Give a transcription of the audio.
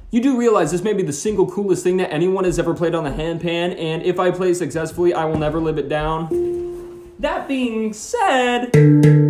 You do realize this may be the single coolest thing that anyone has ever played on the Handpan, and if I play successfully, I will never live it down. That being said...